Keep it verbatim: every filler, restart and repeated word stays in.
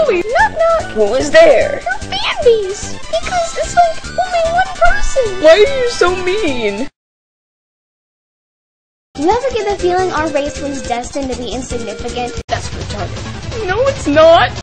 Chloe! Knock knock! Who is there? Your fan base! Because it's like only one person! Why are you so mean? You ever get the feeling our race was destined to be insignificant? That's retarded. No, it's not!